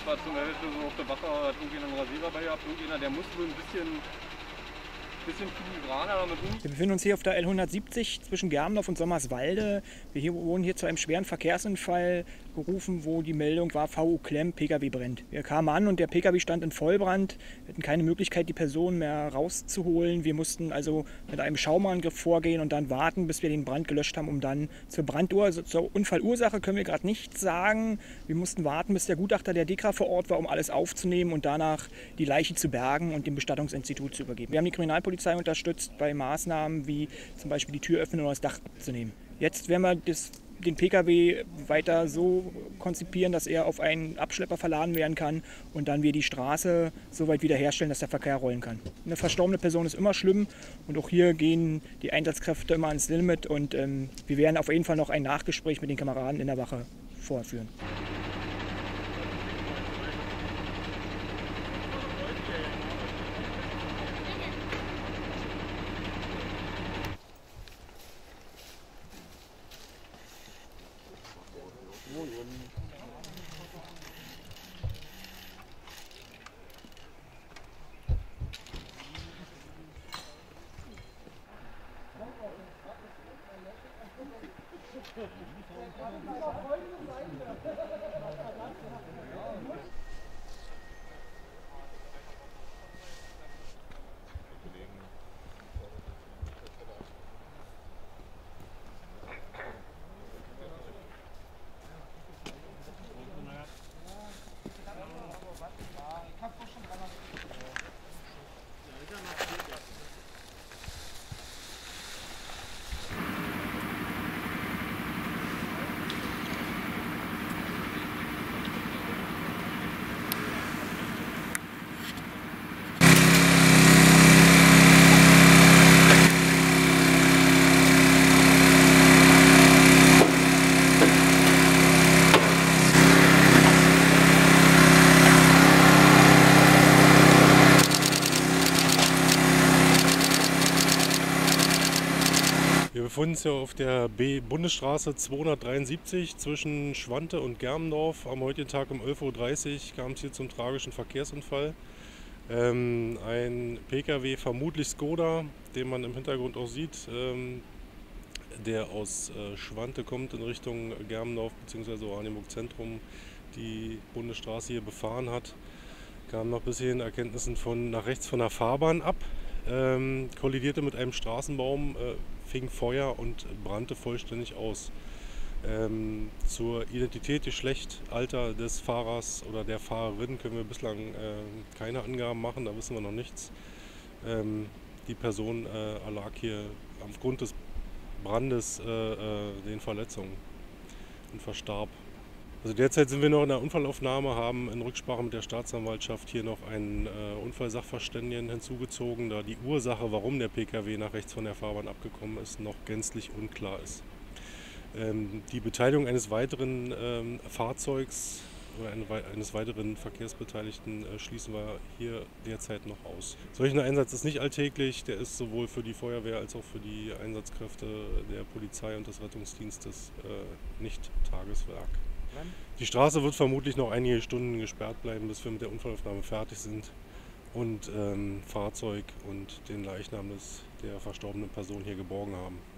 es war zum Beispiel so auf der Wache, hat irgendwie einen Rasierer bei gehabt, irgendjemand, der muss wohl ein bisschen filigraner damit umgehen. Wir befinden uns hier auf der L170 zwischen Germendorf und Sommerswalde. Wir wurden hier zu einem schweren Verkehrsunfall gerufen, wo die Meldung war, VU Klemm, Pkw brennt. Wir kamen an und der Pkw stand in Vollbrand. Wir hatten keine Möglichkeit, die Person mehr rauszuholen. Wir mussten also mit einem Schaumangriff vorgehen und dann warten, bis wir den Brand gelöscht haben, um dann zur Brandursache, zur Unfallursache können wir gerade nichts sagen. Wir mussten warten, bis der Gutachter der DEKRA vor Ort war, um alles aufzunehmen und danach die Leiche zu bergen und dem Bestattungsinstitut zu übergeben. Wir haben die Kriminalpolizei unterstützt bei Maßnahmen wie zum Beispiel die Tür öffnen oder das Dach abzunehmen. Jetzt werden wir den Pkw weiter so konzipieren, dass er auf einen Abschlepper verladen werden kann und dann wir die Straße so weit wiederherstellen, dass der Verkehr rollen kann. Eine verstorbene Person ist immer schlimm und auch hier gehen die Einsatzkräfte immer ans Limit und wir werden auf jeden Fall noch ein Nachgespräch mit den Kameraden in der Wache vorführen. Wir befinden uns ja auf der Bundesstraße 273 zwischen Schwante und Germendorf. Am heutigen Tag um 11:30 Uhr kam es hier zum tragischen Verkehrsunfall. Ein Pkw, vermutlich Skoda, den man im Hintergrund auch sieht, der aus Schwante kommt in Richtung Germendorf bzw. Oranienburg Zentrum, die Bundesstraße hier befahren hat, kam nach bisherigen Erkenntnissen nach rechts von der Fahrbahn ab, kollidierte mit einem Straßenbaum, fing Feuer und brannte vollständig aus. Zur Identität, Geschlecht, Alter des Fahrers oder der Fahrerin können wir bislang keine Angaben machen, da wissen wir noch nichts. Die Person erlag hier aufgrund des Brandes den Verletzungen und verstarb. Also derzeit sind wir noch in der Unfallaufnahme, haben in Rücksprache mit der Staatsanwaltschaft hier noch einen Unfallsachverständigen hinzugezogen, da die Ursache, warum der Pkw nach rechts von der Fahrbahn abgekommen ist, noch gänzlich unklar ist. Die Beteiligung eines weiteren Fahrzeugs oder eines weiteren Verkehrsbeteiligten schließen wir hier derzeit noch aus. Solch ein Einsatz ist nicht alltäglich, der ist sowohl für die Feuerwehr als auch für die Einsatzkräfte der Polizei und des Rettungsdienstes nicht Tageswerk. Die Straße wird vermutlich noch einige Stunden gesperrt bleiben, bis wir mit der Unfallaufnahme fertig sind und Fahrzeug und den Leichnam der verstorbenen Person hier geborgen haben.